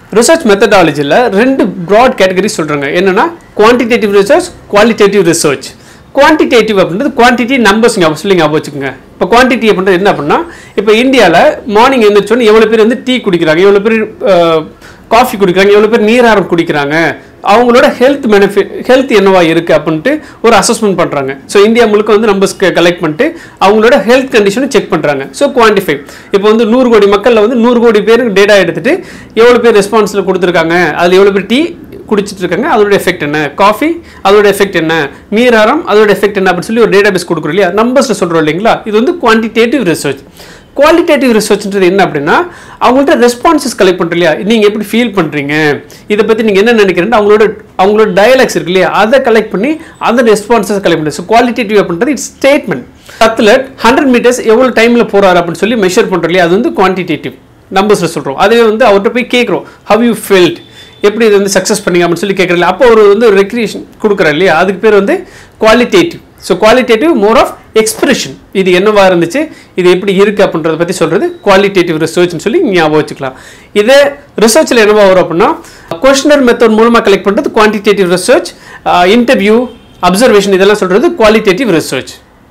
Research மெத்தடாலஜியில் 2 broad category சொல்கிறாங்க. என்னென்னா quantitative research, qualitative research. Quantitative அப்படின்றது குவான்டிட்டி நம்பர்ஸ் ஞாபகம் வச்சுக்கோங்க. இப்போ குவான்டிட்டி அப்படின்றது என்ன அப்படின்னா, இப்போ இந்தியாவில் மார்னிங் எழுந்திரிச்சோன்னு எவ்வளோ பேர் வந்து டீ குடிக்கிறாங்க, எவ்வளோ பேர் காஃபி குடிக்கிறாங்க, எவ்வளோ பேர் நீராரம் குடிக்கிறாங்க, அவங்களோட ஹெல்த் என்னவா இருக்குது அப்படின்ட்டு ஒரு அசஸ்மெண்ட் பண்ணுறாங்க. ஸோ இந்தியா முழுக்க வந்து நம்பர்ஸ் கலெக்ட் பண்ணிட்டு அவங்களோட ஹெல்த் கண்டிஷனை செக் பண்ணுறாங்க. So quantify. இப்போ வந்து 100 கோடி மக்களில் வந்து 100 கோடி பேருக்கு டேட்டா எடுத்துகிட்டு எவ்வளோ பேர் ரெஸ்பான்ஸில் கொடுத்துருக்காங்க, அது எவ்வளோ பேர் டீ குடிச்சிட்டு இருக்காங்க, அதோட எஃபெக்ட் என்ன, காஃபி அதோட எஃபெக்ட் என்ன, நீராரம் அதோட எஃபெக்ட் என்ன அப்படின்னு சொல்லி ஒரு டேட்டா பேஸ் கொடுக்குறோம் இல்லையா, நம்பர்ஸில் சொல்கிறோம் இல்லைங்களா. இது வந்து குவான்டிடேட்டிவ் ரிசர்ச். குவாலிட்டேட்டிவ் ரிசர்ச்ன்றது என்ன அப்படின்னா, அவங்கள்ட்ட ரெஸ்பான்சஸ் கலெக்ட் பண்ணுறோம் இல்லையா, நீங்கள் எப்படி ஃபீல் பண்ணுறீங்க, இதை பற்றி நீங்கள் என்ன நினைக்கிறீங்க, அவங்களோட டயலாக்ஸ் இருக்கு இல்லையா, அதை கலெக்ட் பண்ணி அந்த ரெஸ்பான்சஸ் கலெக்ட் பண்ணி. ஸோ குவாலிட்டேட்டிவ் அப்படின்றது இட்ஸ் ஸ்டேட்மெண்ட். அத்லெட் 100 மீட்டர்ஸ் எவ்வளோ டைமில் போகிறாரு அப்படின்னு சொல்லி மெஷர் பண்ணுறோம் இல்லையா, அது வந்து குவான்டிடேட்டிவ் நம்பர்ஸில் சொல்கிறோம். அதே வந்து அவர்கிட்ட போய் கேட்குறோம், ஹவ் யூ ஃபெல்ட், எப்படி இது வந்து சக்ஸஸ் பண்ணீங்க அப்படின்னு சொல்லி கேட்குறீங்க. அப்போ ஒரு வந்து ரெக்ரியேஷன் கொடுக்குறாரு இல்லையா, அதுக்கு பேர் வந்து qualitative. So qualitative more of expression, இது என்னவா இருந்துச்சு, இது எப்படி இருக்குது அப்படின்றத பற்றி சொல்கிறது குவாலிட்டேட்டிவ் ரிசர்ச்னு சொல்லி ஞாபகம் வச்சுக்கலாம். இதே ரிசர்ச்சில் என்னவா வரும் அப்படின்னா, கொஸ்டினர் மெத்தட் மூலமாக கலெக்ட் பண்ணுறது குவான்டிடேட்டிவ் ரிசர்ச், இன்டர்வியூ, அப்சர்வேஷன் இதெல்லாம் சொல்கிறது குவாலிட்டேட்டிவ் ரிசர்ச்.